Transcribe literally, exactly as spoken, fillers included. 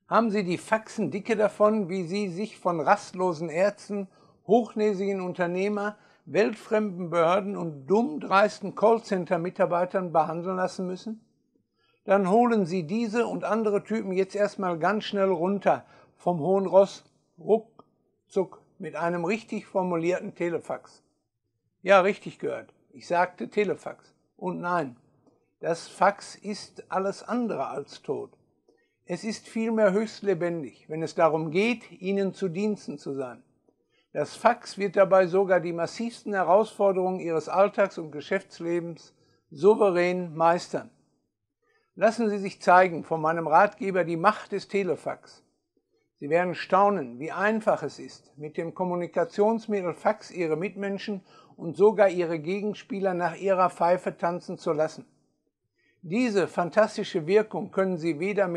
Haben Sie die Faxen dicke davon, wie Sie sich von rastlosen Ärzten, hochnäsigen Unternehmer, weltfremden Behörden und dumm dreisten Callcenter-Mitarbeitern behandeln lassen müssen? Dann holen Sie diese und andere Typen jetzt erstmal ganz schnell runter vom hohen Ross, ruckzuck, mit einem richtig formulierten Telefax. Ja, richtig gehört. Ich sagte Telefax. Und nein, das Fax ist alles andere als tot. Es ist vielmehr höchst lebendig, wenn es darum geht, Ihnen zu Diensten zu sein. Das Fax wird dabei sogar die massivsten Herausforderungen Ihres Alltags- und Geschäftslebens souverän meistern. Lassen Sie sich zeigen von meinem Ratgeber die Macht des Telefax. Sie werden staunen, wie einfach es ist, mit dem Kommunikationsmittel Fax Ihre Mitmenschen und sogar Ihre Gegenspieler nach Ihrer Pfeife tanzen zu lassen. Diese fantastische Wirkung können Sie weder mit